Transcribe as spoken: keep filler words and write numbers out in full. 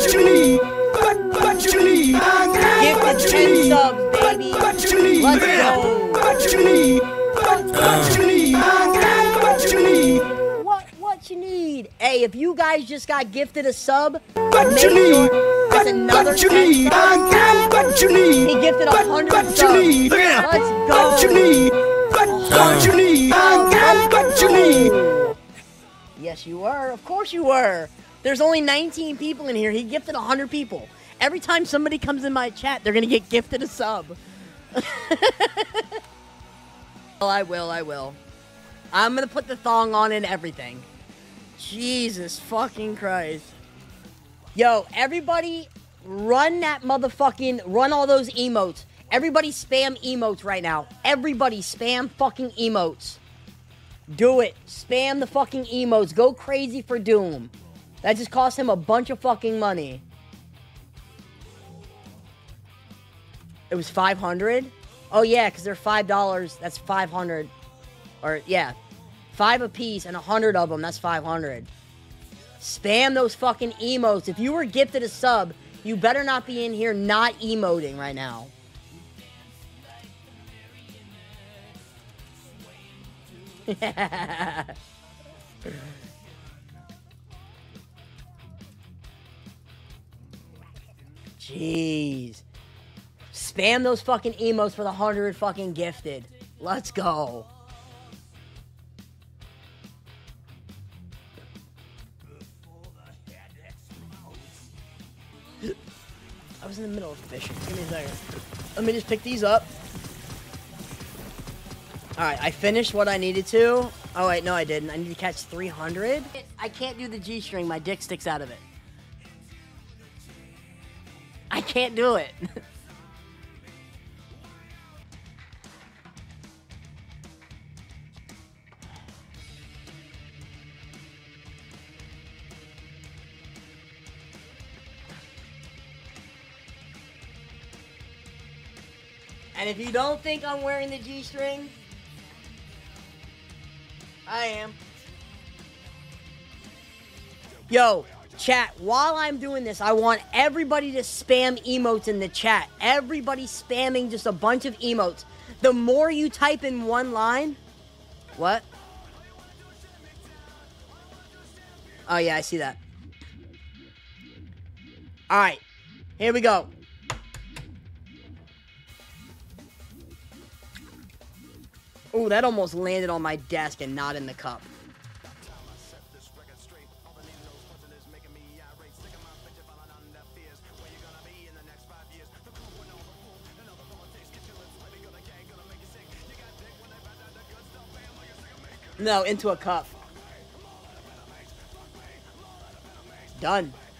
what you need. What, what you need. Gifted ten subs, baby. What you need. Let's go. What you need. What, what you need. What you need. What, what you need? Hey, if you guys just got gifted a sub, What make you need. sure that's another What you ten need. subs. What you need. He gifted a hundred What you subs. need. Let's go. What you need. What, what you need. What you need. Yes, you were. Of course you were. There's only nineteen people in here. He gifted one hundred people. Every time somebody comes in my chat, they're going to get gifted a sub. Well, I will, I will. I'm going to put the thong on and everything. Jesus fucking Christ. Yo, everybody run that motherfucking, run all those emotes. Everybody spam emotes right now. Everybody spam fucking emotes. Do it. Spam the fucking emotes. Go crazy for Doom. That just cost him a bunch of fucking money. It was five hundred? Oh, yeah, because they're five dollars. That's five hundred. Or, yeah. Five a piece and one hundred of them. That's five hundred. Spam those fucking emotes. If you were gifted a sub, you better not be in here not emoting right now. Jeez. Spam those fucking emotes for the hundred fucking gifted. Let's go. I was in the middle of fishing. Give me a second. Let me just pick these up. Alright, I finished what I needed to. Oh, wait, no, I didn't. I need to catch three hundred. I can't do the G-string. My dick sticks out of it. I can't do it. And if you don't think I'm wearing the G-string, I am. Yo, chat, while I'm doing this, I want everybody to spam emotes in the chat. Everybody spamming just a bunch of emotes. The more you type in one line... What? Oh, yeah, I see that. Alright, here we go. Ooh, that almost landed on my desk and not in the cup. No, into a cup. Done.